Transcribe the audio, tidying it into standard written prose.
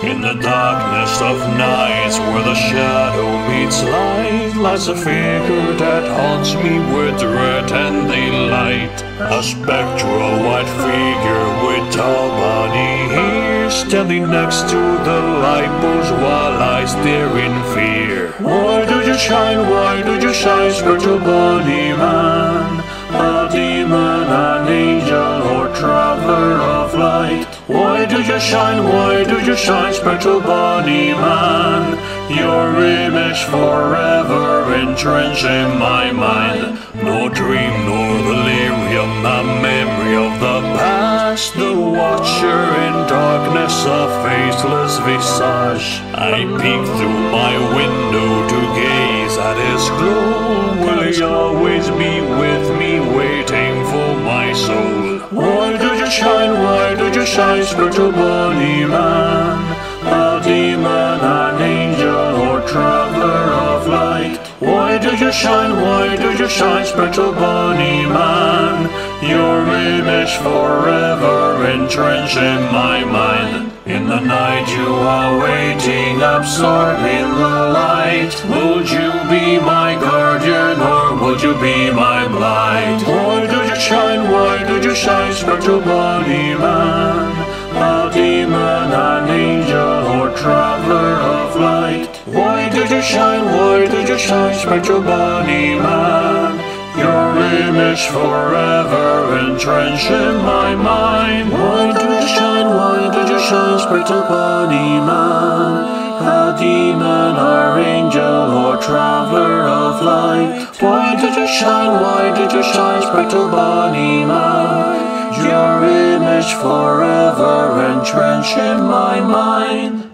In the darkness of nights, where the shadow meets light, lies a figure that haunts me with dread and delight. A spectral white figure with tall body hair, standing next to the lightpost while I stare in fear. Why do you shine? Why do you shine, Spectral Bunny Man? A demon, an angel, or traveler of light? Why do you shine? Why do you shine, Spectral Bunny Man? Your image forever entrenched in my mind. No dream nor delirium, a memory of the past. The watcher in darkness, a faceless visage. I peek through my window to gaze at his glow. Will he always be with me, waiting for my soul? Why do you shine? Why do you shine, Spectral Bunny Man? A demon, an angel, or traveler of light? Why do you shine? Why do you shine, Spectral Bunny Man? Your image forever entrenched in my mind. In the night you are waiting, absorbed in the light. Would you be my guardian, or would you be my blight? Why do you shine? Why do you shine, Spectral Bunny Man? A demon, an angel, or traveler of light? Why do you shine? Why do you shine, Spectral Bunny Man? Your image forever entrenched in my mind. Why do you shine? Why do you shine, Spectral Bunny Man? A demon, or angel, or traveler of light? Why did you shine? Why did you shine, Spectral Bunny Man? Your image forever entrenched in my mind.